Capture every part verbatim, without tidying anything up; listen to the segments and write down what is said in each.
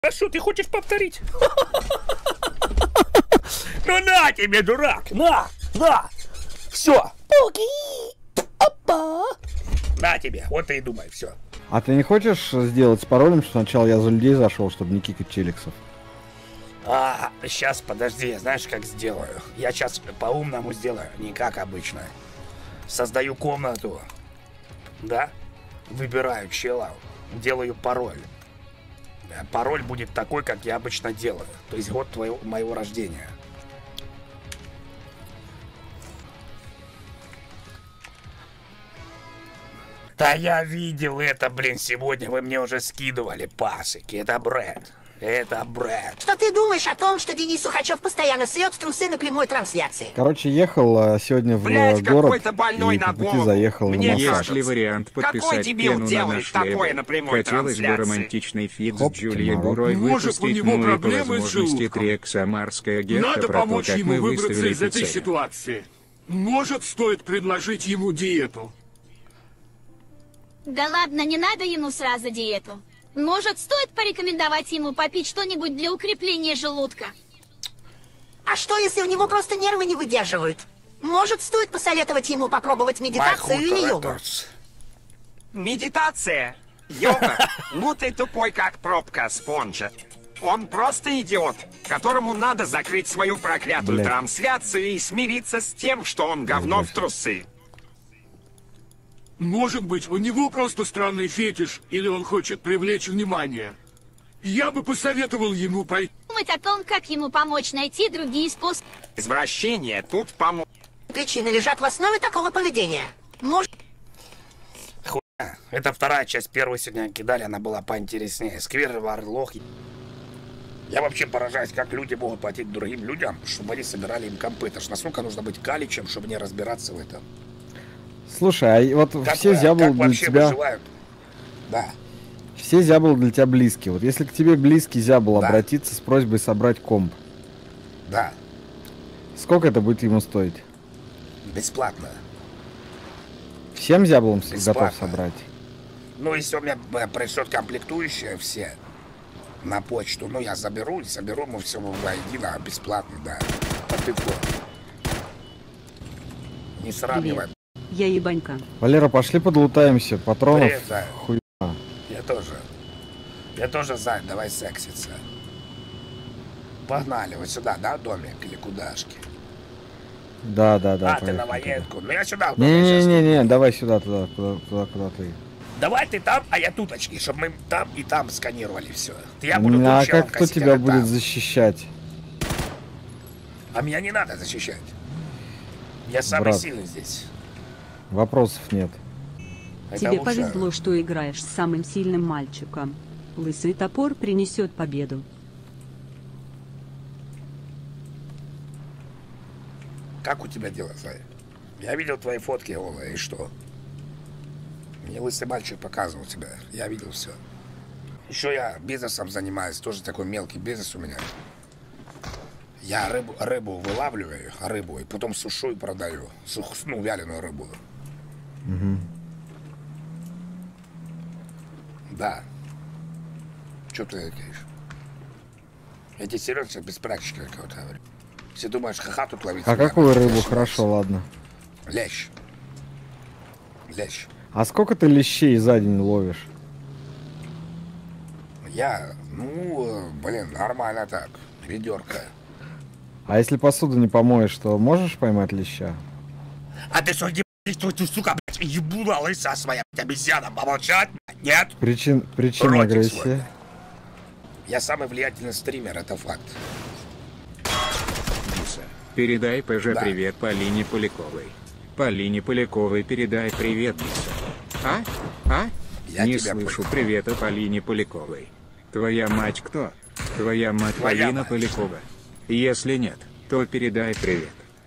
Хорошо, ты хочешь повторить? Ну на тебе, дурак! На! На! Все! Опа! На тебе, вот ты и думай, все. А ты не хочешь сделать с паролем, что сначала я за людей зашел, чтобы не кикать челиксов? А, сейчас, подожди, знаешь, как сделаю? Я сейчас по-умному сделаю, не как обычно. Создаю комнату, да? Выбираю чела, делаю пароль. Пароль будет такой, как я обычно делаю. То есть год твоего, моего рождения. Да я видел это, блин, сегодня вы мне уже скидывали пасыки. Это бред. Это бред. Что ты думаешь о том, что Денис Сухачев постоянно сует в трусы на прямой трансляции? Короче, ехал сегодня в Блядь, город больной и по на пути голову. заехал Мне на массаж. кажется, Есть ли вариант подписать пену на наш лейбл? на прямой Хотелось бы трансляции. романтичный фит Хоп, с Джулией Марок. Бурой Может, выпустить, у него ну и по проблемы с возможности желудком. трек «Самарская гетто» Надо про то, помочь как ему мы выбраться выставили из этой пиццерию. ситуации. Может, стоит предложить ему диету. Да ладно, не надо ему сразу диету. Может, стоит порекомендовать ему попить что-нибудь для укрепления желудка? А что, если у него просто нервы не выдерживают? Может, стоит посоветовать ему попробовать медитацию или йогу? Медитация? Йога? Ну ты тупой, как пробка спонжа. Он просто идиот, которому надо закрыть свою проклятую Блядь. трансляцию и смириться с тем, что он говно в трусы. Может быть, у него просто странный фетиш, или он хочет привлечь внимание. Я бы посоветовал ему пойти. Думать о том, как ему помочь найти другие способы. Извращение тут поможет. Причины лежат в основе такого поведения. Может... Хуя. Это вторая часть, первой сегодня кидали, она была поинтереснее. Сквер, лох. Я вообще поражаюсь, как люди могут платить другим людям, чтобы они собирали им компы. Это ж насколько нужно быть каличем, чтобы не разбираться в этом. Слушай, а вот Как, все зяблы как для вообще тебя... выживают? Да. Все зяблы для тебя близкие. Вот если к тебе близкий зябл Да. обратиться с просьбой собрать комп, Да. сколько это будет ему стоить? Бесплатно. Всем зяблам с- Бесплатно. готов собрать? Ну, если у меня э, пришлет комплектующие все на почту, ну, я заберу и соберу ему все воедино, бесплатно, да. По пивку. Не сравнивай. Я ебанька. Валера, пошли подлутаемся. Патронов Привет, Зай. хуй. Я тоже. Я тоже, Зай, давай секситься. Погнали вот сюда, да, домик или кудашки? Да, да, да. а, ты на военку. Ну, я сюда. Не-не-не, давай сюда, туда, туда, туда, куда ты. Давай ты там, а я туточки, чтобы мы там и там сканировали все. Я буду А тут челом как кто косить, тебя а ты будет там. защищать? А меня не надо защищать. Я самый Брат. сильный здесь. Вопросов нет. Это Тебе лучше. повезло, что играешь с самым сильным мальчиком. Лысый топор принесет победу. Как у тебя дела, Зай? Я видел твои фотки, Ола, и что? Мне лысый мальчик показывал тебя. Я видел все. Еще я бизнесом занимаюсь, тоже такой мелкий бизнес у меня. Я рыбу, рыбу вылавливаю, рыбу, и потом сушу и продаю. Сух, ну, вяленую рыбу. Угу. Да. Че ты говоришь? Я тебе серьезно без практики какого-то говорю. Все думаешь, ха-ха тут ловить. А меня, какую блядь, рыбу? лещ. Хорошо, ладно. Лещ. Лещ. А сколько ты лещей за день ловишь? Я, ну, блин, нормально так. Ведерко. А если посуду не помоешь, то можешь поймать леща? А ты что, ебать, что ты, сука, блядь, ебуна лыса своя, блядь, обезьяна, помолчать? Нет? Причин, причина Против агрессии? свой. Я самый влиятельный стример, это факт. Передай ПЖ Да. привет Полине Поляковой. Полине Поляковой передай привет, Миса. А? А? Я Не тебя слышу понял. привета Полине Поляковой. Твоя мать кто? Твоя мать Твоя Полина мать. Полякова. Если нет, то передай привет.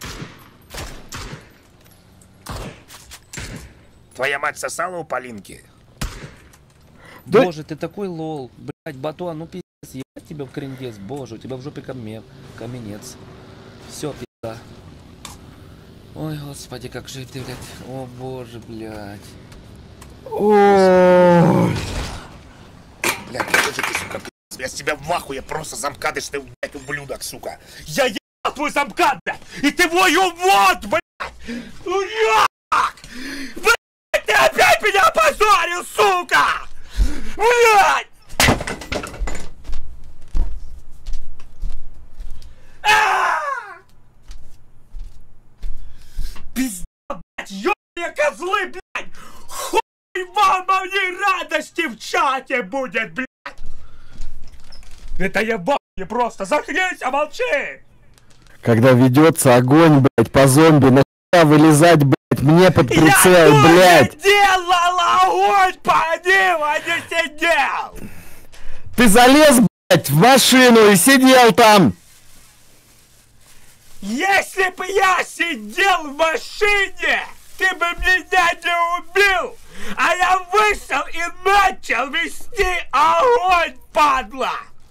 Твоя мать сосала у Полинки? Да- Боже, ты такой лол. Блять, батон, ну пиздец, ебать тебя в крендец. Боже, у тебя в жопе каме... каменец. Все, пизда. Ой, господи, как же ты, блядь. О боже, блядь. Ой. Блядь, какой же ты, сука, Я с тебя в ахуе просто замкадыш, ты, блядь, ублюдок, сука. Я ебал твой замкад, блядь, и ты мой увод, блядь. Дурак! Блядь, ты опять меня опозорил, сука! Блядь! Пизда, блядь, ёбаные козлы, блядь! Хуй вам о ней радости в чате будет, блядь! Это ебаный просто, заткнись, а молчи! Когда ведется огонь, блядь, по зомби, нахуя вылезать, блядь, мне под прицел, я блядь! Я делал огонь по ним, а не сидел! Ты залез, блядь, в машину и сидел там! Если бы я сидел в машине, ты бы меня не убил! А я вышел и начал вести огонь, падла!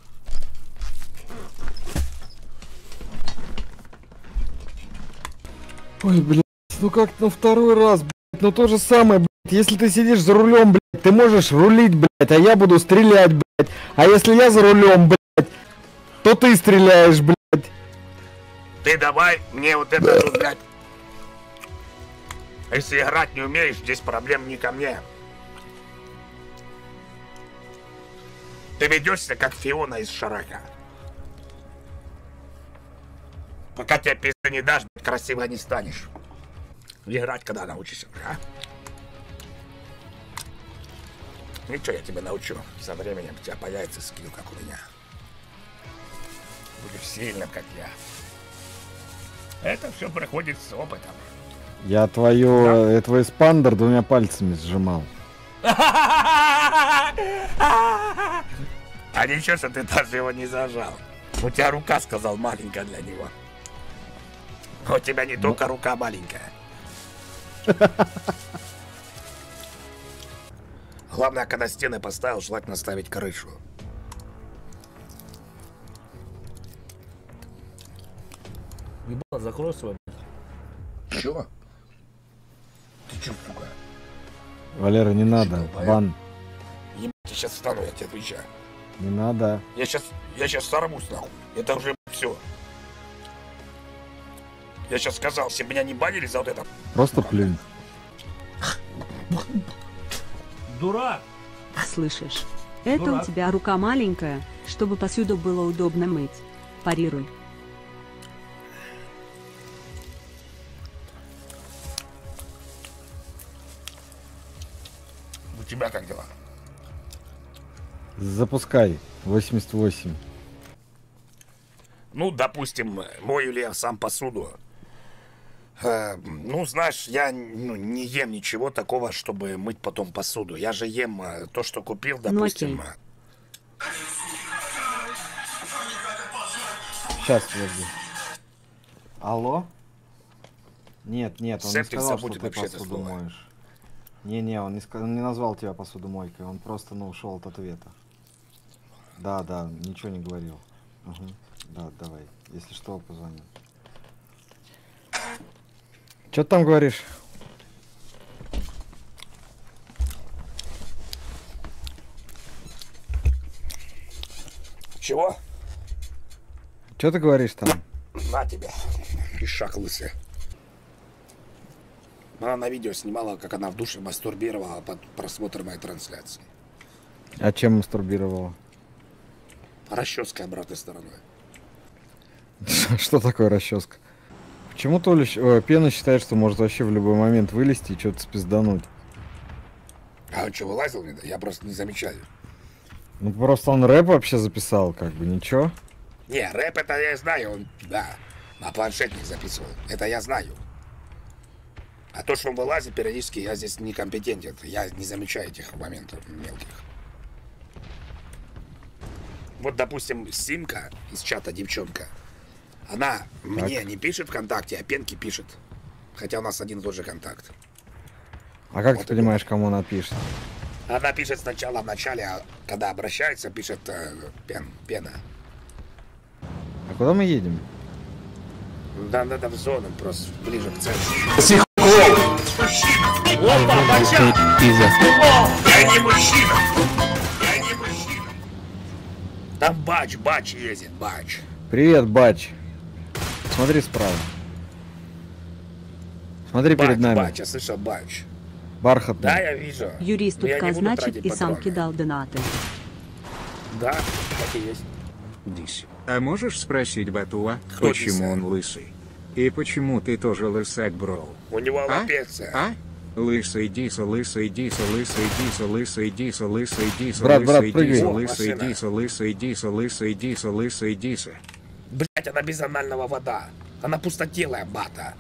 Ой, блядь, ну как на второй раз, блядь, ну то же самое, блядь, если ты сидишь за рулем, блядь, ты можешь рулить, блядь, а я буду стрелять, блядь, а если я за рулем, блядь, то ты стреляешь, блядь. Ты давай мне вот это, блядь. Если играть не умеешь, здесь проблем не ко мне. Ты ведешься как Фиона из Шрека. Пока тебе пизды не дашь, блядь, красиво не станешь. Играть когда научишься, а? Ничего, я тебя научу. Со временем у тебя появится скилл, как у меня. Будешь сильным, как я. Это все приходит с опытом. Я твою, да? Я твой спандер двумя пальцами сжимал. А ничего, что ты даже его не зажал. У тебя рука, сказал, маленькая для него. У тебя не только рука маленькая. Главное, когда стены поставил, желательно ставить крышу. Ебало, закрой свой. Чё? Ты чё, сука? Валера, не надо, бан. Ебать, я сейчас встану, я тебе отвечаю. Не надо. Я сейчас, я сейчас сорвусь, нахуй. Это уже все. Я сейчас сказал, если меня не банили за вот это. Просто плюнь. Дурак! Слышишь? Это Дурак. У тебя рука маленькая, чтобы посуду было удобно мыть. Парируй. У тебя как дела? Запускай. восемьдесят восемь. Ну, допустим, мою ли я сам посуду. Э, ну, знаешь, я ну, не ем ничего такого, чтобы мыть потом посуду. Я же ем э, то, что купил, допустим. Ну, Сейчас, подожди. Алло? Нет, нет, он Септик не сказал, что забудет ты вообще это посуду слово. моешь. Не-не, он не, ска... он не назвал тебя посудомойкой, он просто, ну, ушел от ответа. Да, да, ничего не говорил. Угу. Да, давай, если что, позвони. Что ты там говоришь? Чего? Что ты говоришь там? На тебе. Ишак лысый. Она на видео снимала, как она в душе мастурбировала под просмотр моей трансляции. А чем мастурбировала? Расческой обратной стороной. Что такое расческа? Почему Толя, э, Пена считает, что может вообще в любой момент вылезти и что-то спиздануть? А он что, вылазил? Я просто не замечаю. Ну просто он рэп вообще записал, как бы, ничего. Не, рэп это я знаю, он, да, на планшетник записывал. Это я знаю. А то, что он вылазит периодически, я здесь некомпетентен. Я не замечаю этих моментов мелких. Вот, допустим, Симка из чата, девчонка. Она так. Мне не пишет ВКонтакте, а Пенке пишет. Хотя у нас один и тот же контакт. А как вот ты понимаешь, кому она пишет? Она пишет сначала в начале, а когда обращается, пишет э, пен, Пена. А куда мы едем? Да, надо в зону, просто ближе к центру. Опа, бача! Я не мужчина! Я не мужчина! Там бач, бач ездит, бач. Привет, бач. Смотри справа. Смотри Бач, перед нами. бач, я слышал бач. Бархатный. Да, я вижу. Юрист Но я тут не буду казначит тратить и сам патроны. кидал донаты. Да, так и есть. Дись. А можешь спросить Батуа, Кто почему Диса? он лысый? И почему ты тоже лысак, бро? У него А? лапеция. А? Лысый Диса, лысый Диса, лысый Диса, лысый Диса, лысый Диса, Брат, брат, лысый прыгай. Диса, О, лысый машина. Диса, лысый Диса, лысый Диса, лысый Диса. Блять, она без анального вода. Она пустотелая, бата.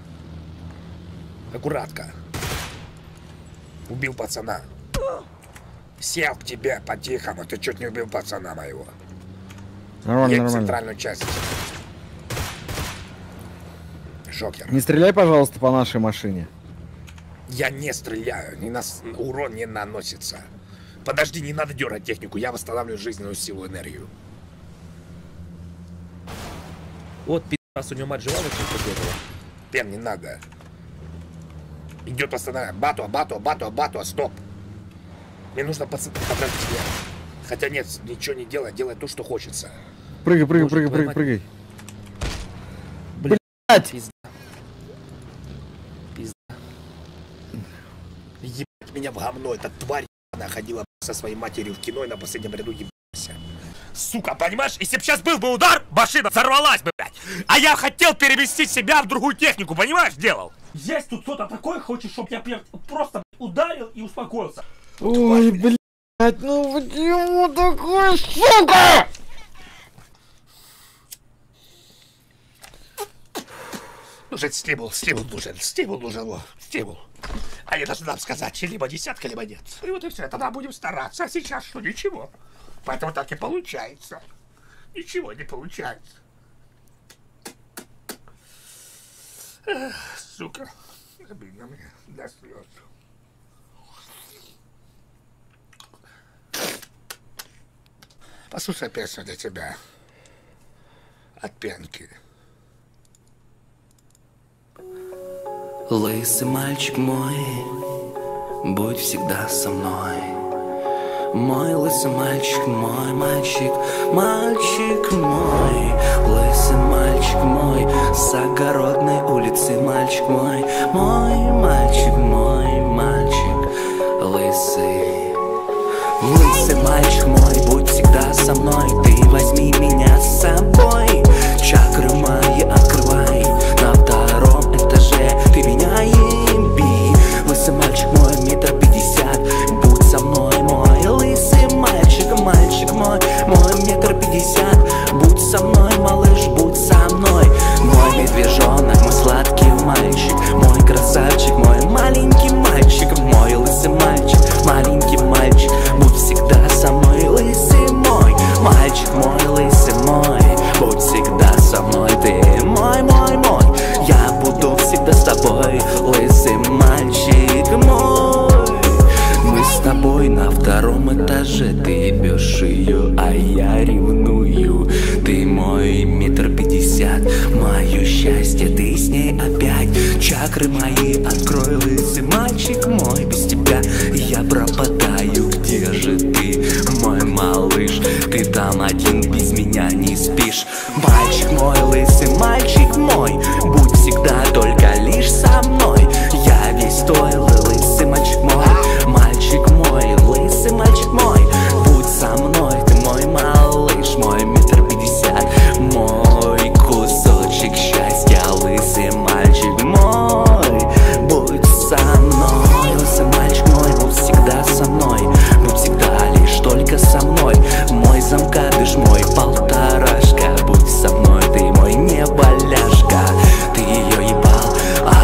Аккуратка. Убил пацана. Сел к тебе по-тихому. Ты чуть не убил пацана моего. Нормально, Едь в нормально. центральную часть. Шокер. Не стреляй, пожалуйста, по нашей машине. Я не стреляю. Ни нас... Урон не наносится. Подожди, не надо дергать технику. Я восстанавливаю жизненную силу, энергию. Вот пи***ас, у него мать жива очень побегала. Пен, не надо. Идет восстанавливать. Бату, бату, бату, бату, стоп. Мне нужно подсадить тебя. Хотя нет, ничего не делай, делай то, что хочется. Прыгай, прыгай, Боже, прыгай, твою прыгай, мать. прыгай. Блять! Пизда. Пизда. Ебать меня в говно, эта тварь она ходила со своей матерью в кино и на последнем ряду ебался. Сука, понимаешь, если бы сейчас был бы удар, машина взорвалась бы, блядь. А я хотел перевести себя в другую технику, понимаешь, делал? Есть тут кто-то такой, хочет, чтобы я прям просто ударил и успокоился. Ой, блядь, ну почему такой, сука? Нужен стимул, стимул нужен, стимул нужен, вот, стимул. Они должны нам сказать, либо десятка, либо нет. И вот и все, тогда будем стараться, а сейчас что, ничего. Поэтому так и получается. Ничего не получается. Эх, сука, обидно мне до слез. Послушай песню для тебя. От Пенки. Лысый мальчик мой, будь всегда со мной. Мой лысый мальчик, мой мальчик, мальчик мой. Лысый мальчик мой, с огородной улицы, мальчик мой. Мой мальчик, мой мальчик, лысый. Лысый мальчик мой, будь всегда со мной. Ты возьми меня с собой. Чакры мои открывай. На втором этаже ты меня еби. Лысый мальчик мой, метр пятьдесят. Будь со мной, мой лысый мальчик. Мальчик мой, мой метр пятьдесят. Будь со мной, малыш, будь со мной. Мой медвежонок, мой сладкий мальчик. Мой красавчик, мой маленький мальчик. Мой лысый мальчик, маленький мальчик. Будь всегда со мной, лысый мой. Мальчик мой, лысый мой. Будь всегда со мной, ты мой, мой, мой. Я буду всегда с тобой, лысый мальчик мой. Мы с тобой на втором этаже. Ты ебешь ее, а я ревную. Ты мой метр пятьдесят. Мое счастье, ты с ней опять. Чакры мои открой, лысый мальчик мой. Без тебя я пропадаю. Где же ты, мой малыш? Ты там один, без меня не спишь. Мальчик мой, лысый мальчик мой. Будь всегда только лишь со мной. Я весь твой, лысый мальчик мой. Мальчик мой, лысый мальчик мой. Будь со мной, ты мой малыш. Мой метр пятьдесят. Мой кусочек счастья, лысый мальчик мой. Будь со мной, лысый мальчик мой. Будь всегда со мной. Будь всегда лишь только со мной. Мой замкадыш, мой полторашка. Будь со мной, ты мой неболяшка. Ты ее ебал, а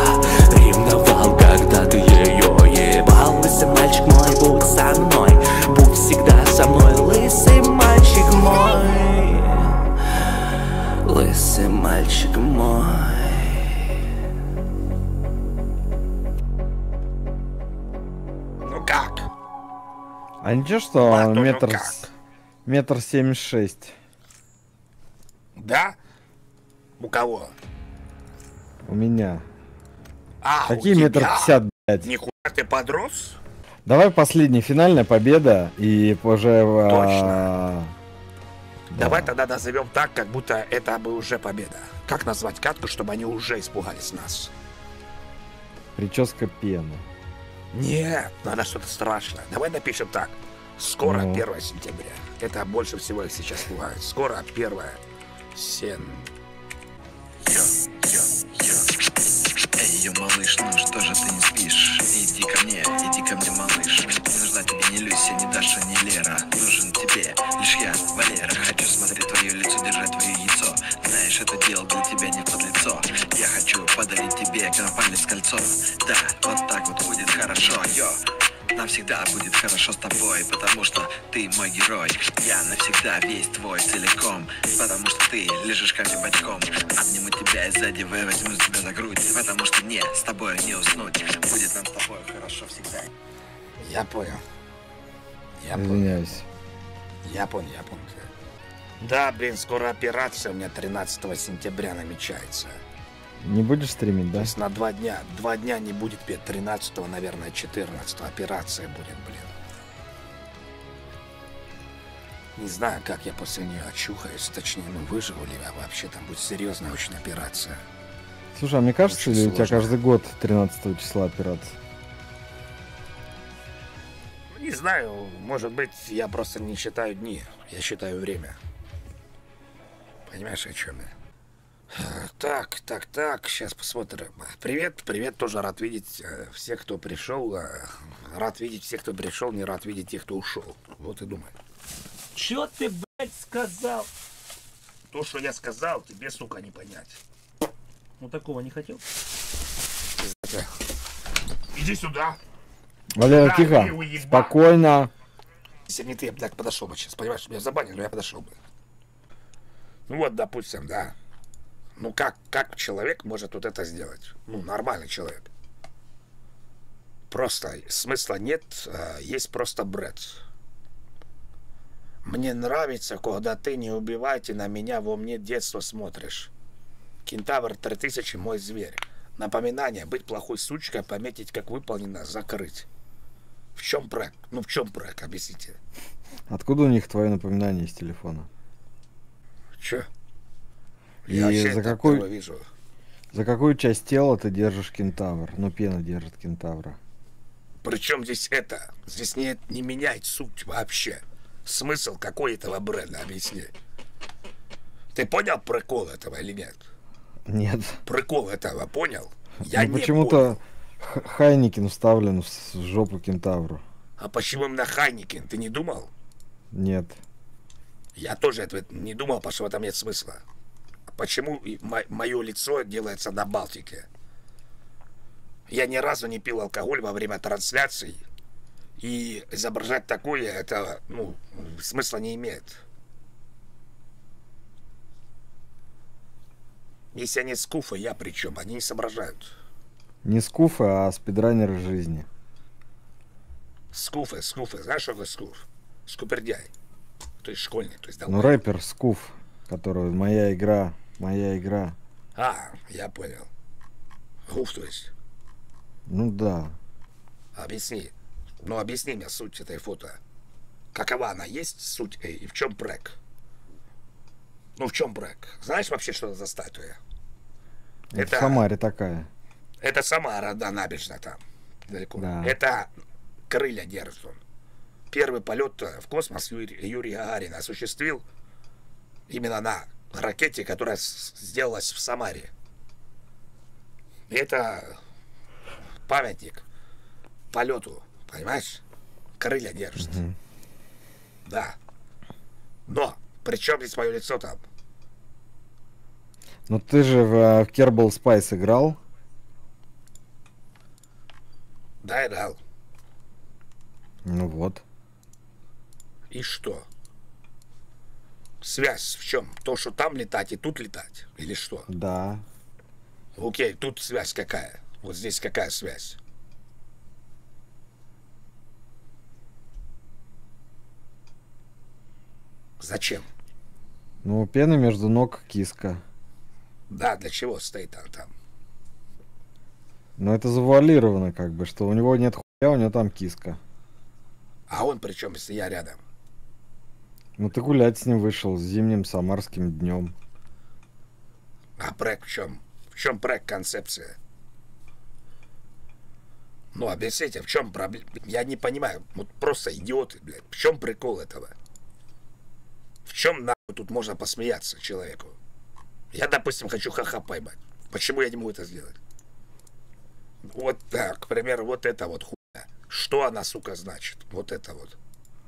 я ревновал, когда ты ее ебал. Лысый мальчик мой, будь со мной. Будь всегда со мной, лысый мальчик мой. Лысый мальчик мой. Ну как? А ничего, что Бату, ну метр, как? с- метр семьдесят шесть? Да? У кого? У меня. А, Какие у метр тебя? пятьдесят, блядь? Нихуя ты подрос? Давай последняя финальная победа и уже... Точно. а, Давай тогда назовем так, как будто это бы уже победа. Как назвать катку, чтобы они уже испугались нас? Прическа пена. Нет, надо что-то страшное. Давай напишем так. Скоро Ну. первое сентября. Это больше всего их сейчас пугает. Скоро первое сентября. Эй, ё, малыш, ну что же ты не спишь? Иди ко мне, иди ко мне, малыш. Не нужна тебе ни Люся, ни Даша, ни Лера. Нужен тебе лишь я, Валера. Хочу смотреть твое лицо, держать твое яйцо. Знаешь, это дело для тебя не под лицо. Я хочу подарить тебе палец кольцо. Да, вот так вот будет хорошо, йо. Нам всегда будет хорошо с тобой, потому что ты мой герой. Я навсегда весь твой целиком, потому что ты лежишь ко мне бочком. Обниму тебя и сзади возьму тебя за грудь, потому что мне с тобой не уснуть. Будет нам с тобой хорошо всегда. Я понял. Я понял. Извиняюсь. Я понял, я понял. Да, блин, скоро операция у меня тринадцатого сентября намечается. Не будешь стримить, да? То есть на два дня. Два дня не будет петь. тринадцатого, наверное, четырнадцатого. Операция будет, блин. Не знаю, как я после нее очухаюсь. Точнее, ну выживу ли я вообще. Там будет серьезная очень операция. Слушай, а мне кажется, Очень ли у тебя сложно. каждый год тринадцатого числа операция? Не знаю, может быть, я просто не считаю дни. Я считаю время. Понимаешь, о чем я? Так, так, так, сейчас посмотрим. Привет, привет, тоже рад видеть э, всех, кто пришел. э, Рад видеть всех, кто пришел, не рад видеть тех, кто ушел. Вот и думай. Чё ты, блядь, сказал? То, что я сказал, тебе, сука, не понять. Ну такого не хотел. Иди сюда. Валера, Да, тихо. ты уебан. Спокойно. Если бы не ты, я бы так подошел бы сейчас, понимаешь? Меня забанили, но я подошел бы. Ну вот, допустим, да. Ну как, как человек может вот это сделать? Ну, нормальный человек. Просто смысла нет, а есть просто бред. Мне нравится, когда ты не убивайте на меня, во мне детство смотришь. Кентавр три тысячи, мой зверь. Напоминание, быть плохой сучкой, пометить, как выполнено, закрыть. В чем проект? Ну, в чем проект? Объясните. Откуда у них твое напоминание из телефона? Че? И Я вообще за это какой, впервые вижу. за какую часть тела ты держишь кентавр? Ну, пена держит кентавра. Причем здесь это? Здесь не, не меняет суть вообще. Смысл какой этого бренда, объясни. Ты понял прикол этого или нет? Нет. Прикол этого понял? Я Ну, не почему-то Х- Хайникин вставлен в с- в жопу кентавру. А почему именно Хайникин? Ты не думал? Нет. Я тоже это не думал, потому что в этом нет смысла. Почему мое лицо делается на Балтике? Я ни разу не пил алкоголь во время трансляций. И изображать такое, это, ну, смысла не имеет. Если они скуфы, я при чем? Они не соображают. Не скуфы, а спидранеры жизни. Скуфы, скуфы. Знаешь, что такое скуф? Скупердяй. То есть школьник, то есть Ну, рэпер Скуф, который «Моя игра, моя игра». А, я понял. Гуф, то есть. Ну да. Объясни. Ну, объясни мне суть этой фото. Какова она есть, суть, и в чем брек? Ну, в чем брек? Знаешь вообще, что это за статуя? Это в Самаре такая. Это Самара, да, набережная там, далеко. Да. Это крылья держит он. Первый полет в космос Юрий, Юрий Гагарин осуществил именно на ракете, которая с- сделалась в Самаре. Это памятник полету, понимаешь? Крылья держит. Мгм. Да. Но, при чем здесь мое лицо там? Ну ты же в э, Kerbal Spice играл? Да, я дал. Ну вот. И что? Связь в чем? То, что там летать и тут летать? Или что? Да. Окей, тут связь какая? Вот здесь какая связь? Зачем? Ну, у пены между ног киска. Да, для чего стоит она там? Но это завуалировано, как бы, что у него нет хуя, у него там киска. А он при чем, если я рядом? Ну ты гулять с ним вышел, с зимним самарским днем. А проект в чем? В чем проект, концепция? Ну, объясните, в чем проблема? Я не понимаю. Вот просто идиоты, блядь. В чем прикол этого? В чем нахуй тут можно посмеяться человеку? Я, допустим, хочу ха-ха поймать. Почему я не могу это сделать? Вот так, к примеру, вот это вот хуйня. Что она, сука, значит? Вот это вот.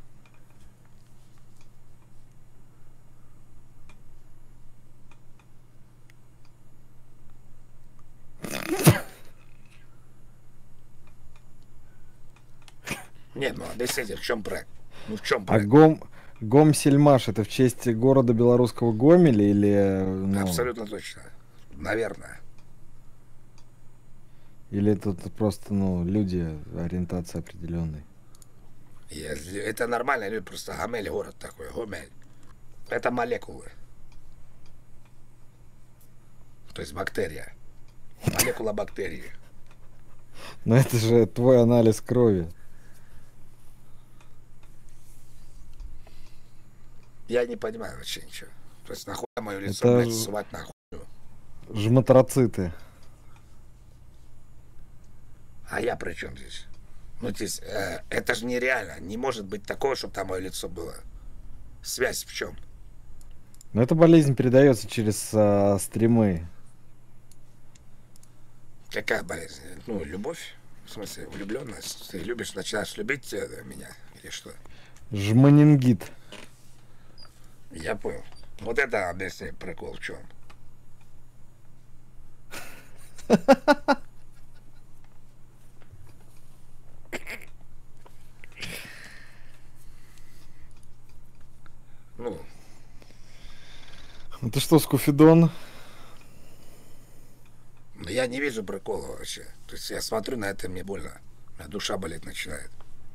Нет, ну объясните, в чем проект? Ну в чем А проект? Гом... Гомсельмаш это в честь города белорусского Гомеля или... Ну... Абсолютно точно. Наверное. Или тут просто, ну, люди ориентации определенной? Если это нормально, люди просто Гомель город такой, Гомель. Это молекулы. То есть бактерия. Молекула бактерии. Но это же твой анализ крови. Я не понимаю вообще ничего. То есть нахуй мое лицо, Это блядь, сувать нахуй. Жмотроциты. А я при чем здесь? Ну, здесь, э, это же нереально. Не может быть такого, чтобы там мое лицо было. Связь в чем? Но эта болезнь передается через а, стримы. Какая болезнь? Ну, любовь? В смысле, влюбленность? Ты любишь, начинаешь любить э, меня? Или что? Жманингит. Я понял. Вот это объясни прикол в чем. Ну. Это что, скуфидон? Я не вижу прикола вообще. То есть я смотрю на это, мне больно. У меня душа болеть начинает.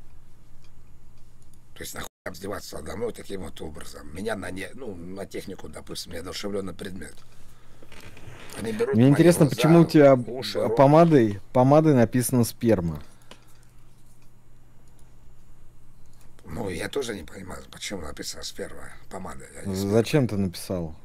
То есть нахуй обздеваться надо мной таким вот образом. Меня на не, ну, на технику, допустим, неодушевленный предмет. Они берут Мне мои интересно, глаза, почему у тебя уши, рот. помадой, помадой написано сперма. Ну, я тоже не понимаю, почему написано сперма, помада. Я не знаю. Зачем ты написал?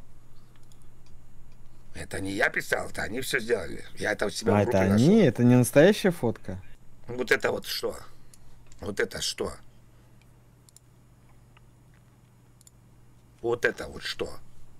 Это не я писал, это они все сделали. Я это у себя А в группе это нашел. они? Это не настоящая фотка? Вот это вот что? Вот это что? Вот это вот что?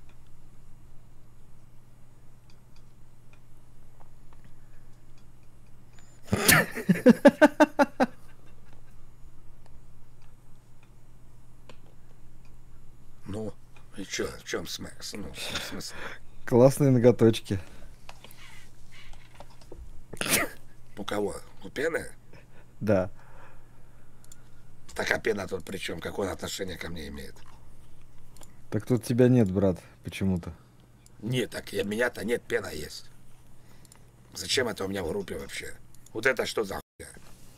Ну, и чё, в чем смысл? Ну, в смысле? Классные ноготочки. У кого? У пены? Да. Так а пена тут при чем? Какое отношение ко мне имеет? Так тут тебя нет, брат, почему-то. Нет, так я, меня-то нет, пена есть. Зачем это у меня в группе вообще? Вот это что за хуйня?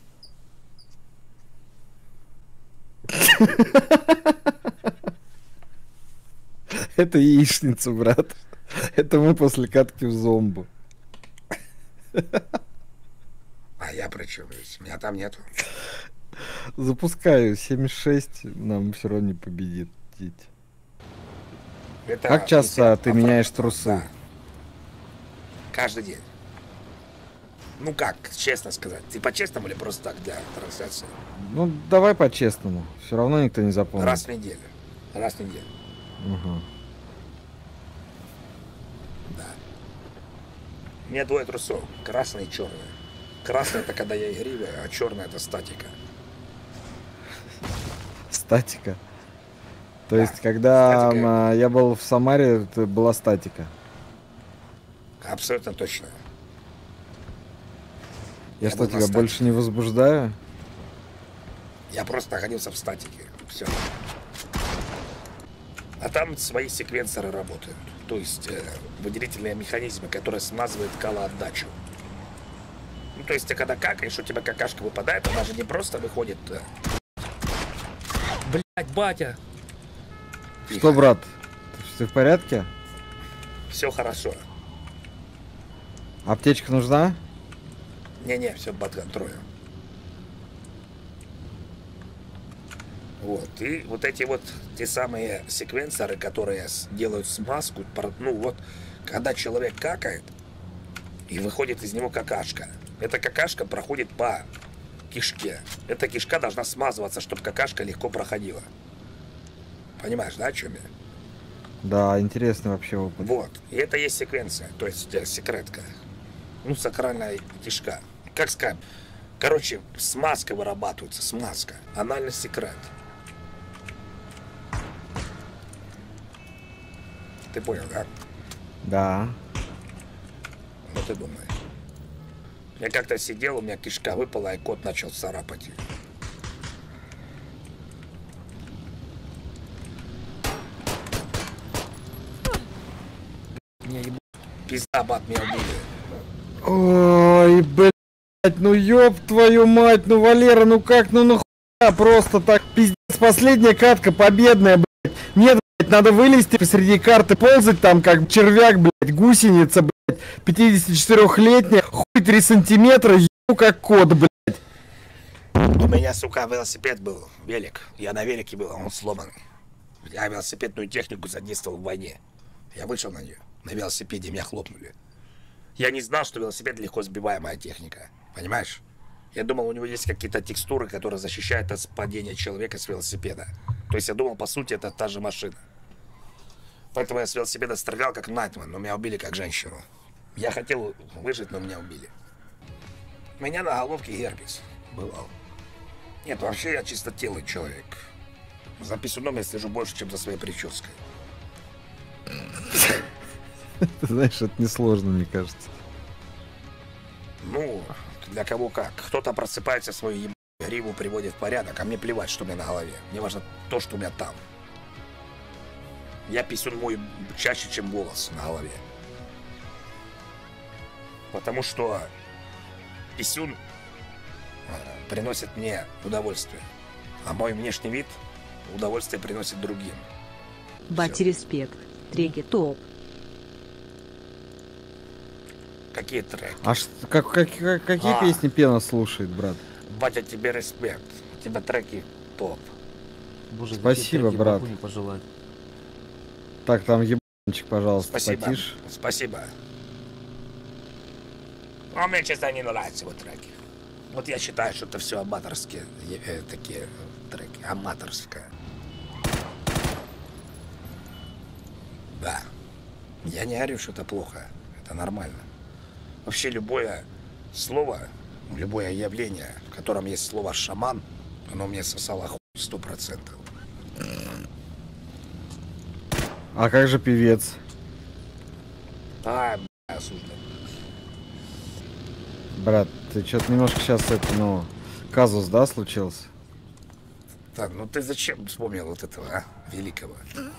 Это яичница, брат. Это мы после катки в зомбу. А я при чем здесь? Меня там нету. Запускаю семьдесят шесть, нам все равно не победит. Это Как часто ты авто- меняешь трусы? Да. Каждый день. Ну как, честно сказать? Ты по-честному или просто так для трансляции? Ну, давай по-честному. Все равно никто не запомнит. Раз в неделю. Раз в неделю. Угу. Да. У меня двое трусов. Красный и черный. Красный это когда я игривый, а черный это статика. Статика. То есть, когда статика. м, я был в Самаре, это была статика. Абсолютно точно. Я, Я что, был на тебя статике. больше не возбуждаю? Я просто находился в статике. Все. А там свои секвенсоры работают. То есть э, выделительные механизмы, которые смазывают калоотдачу. Ну, то есть ты когда какаешь, у тебя какашка выпадает, она же не просто выходит. э, Блять, батя. Что, брат? Ты в порядке? Все хорошо. Аптечка нужна? Не-не, все под контролем. Вот. И вот эти вот те самые секвенсоры, которые с- делают смазку, пор- ну вот, когда человек какает, и выходит из него какашка. Эта какашка проходит по кишке. Эта кишка должна смазываться, чтобы какашка легко проходила. Понимаешь, да, о чем я? Да, интересный вообще опыт. Вот. И это есть секвенция, то есть э, секретка. Ну, сакральная кишка. Как сказать? Короче, смазка вырабатывается, смазка. Анальный секрет. Ты понял, да? Да. Ну ты думай. Я как-то сидел, у меня кишка выпала, и кот начал царапать ее. Меня еб... Пизда, бат, меня убили. Ой, блядь, ну ёб твою мать, ну Валера, ну как, ну нахуя просто так, пиздец, последняя катка победная, блядь. Нет, блядь, надо вылезти посреди карты, ползать там как червяк, блядь, гусеница, блядь, пятидесятичетырёхлетняя, хуй три сантиметра, ебу как кот, блядь. У меня, сука, велосипед был, велик. Я на велике был, а он сломанный. Я велосипедную технику задействовал в войне. Я вышел на нее. На велосипеде меня хлопнули. Я не знал, что велосипед легко сбиваемая техника. Понимаешь? Я думал, у него есть какие-то текстуры, которые защищают от падения человека с велосипеда. То есть я думал, по сути, это та же машина. Поэтому я с велосипеда стрелял как Найтман, но меня убили как женщину. Я хотел выжить, но меня убили. У меня на головке герпес бывал. Нет, вообще я чистотелый человек. За писюном я слежу больше, чем за своей прической. Ты знаешь, это несложно, мне кажется. Ну, для кого как. Кто-то просыпается, свою ебаную гриву приводит в порядок, а мне плевать, что у меня на голове. Мне важно то, что у меня там. Я писюн мою чаще, чем волос на голове. Потому что писюн э, приносит мне удовольствие. А мой внешний вид удовольствие приносит другим. Бати респект. Треки топ. Какие треки? А ш- как, как, как- какие А. песни Пена слушает, брат? Батя, тебе респект. У тебя треки топ. Боже, Спасибо, какие треки брат. могу не пожелать. Так, там ебанчик, пожалуйста, Спасибо. потише. Спасибо. А мне, честно, не нравятся его треки. Вот я считаю, что это все аматорские э, э, такие треки. Аматорское. Да. Я не говорю, что это плохо. Это нормально. Вообще любое слово, любое явление, в котором есть слово шаман, оно мне сосало хуй сто процентов. А как же певец? А, бля, осуждаю. Брат, ты что-то немножко сейчас это, ну, казус, да, случился? Так, ну ты зачем вспомнил вот этого, а? Великого.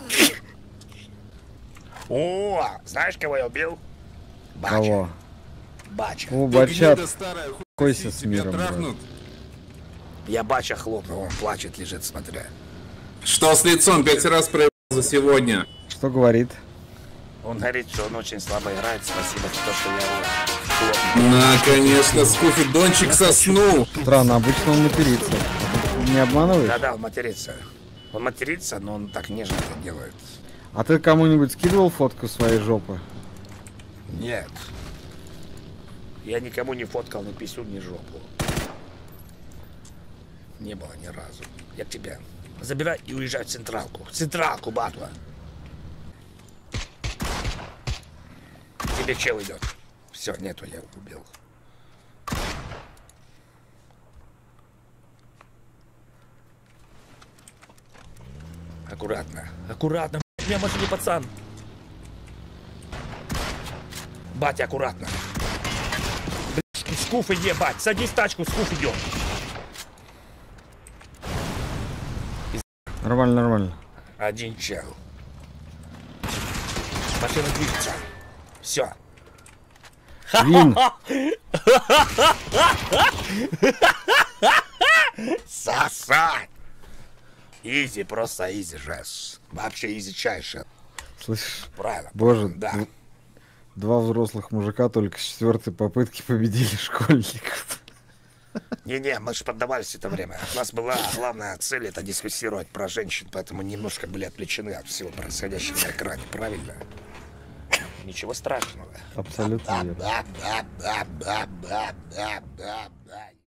О, знаешь, кого я убил? Бача. Кого? Бача. О, Бачат, койся с миром, брат. Я Бача хлопнул, он плачет, лежит, смотря. Что с лицом? Пять раз проебал за сегодня. Что говорит? Он говорит, что он очень слабо играет, спасибо за то, что я его хлопнул. На, конечно, скуфидончик соснул. Странно, обычно он матерится. Ты не обманываешь? Да-да, он матерится. Он матерится, но он так нежно это делает. А ты кому-нибудь скидывал фотку своей жопы? Нет. Я никому не фоткал ни писю, ни жопу. Не было ни разу. Я тебя забирай и уезжай в Централку. В Централку, батла. Тебе чел идет. Все, нету, я убил. Аккуратно. Аккуратно, у меня в машине пацан. Батя, аккуратно. Блядь, скуф иди, бать. Садись в тачку, скуф идет. Нормально, нормально. Один чел. Машина движется. Все. Вин. Сосать. Изи, просто изи, жест. Вообще изичайше. Слышишь? Правильно. Боже, Да. д- два взрослых мужика только с четвертой попытки победили школьников. Не-не, мы же поддавались это время. У нас была главная цель — это дискуссировать про женщин, поэтому немножко были отвлечены от всего происходящего на экране, правильно? Ничего страшного. Абсолютно верно. Да, да, да, да, да, да, да.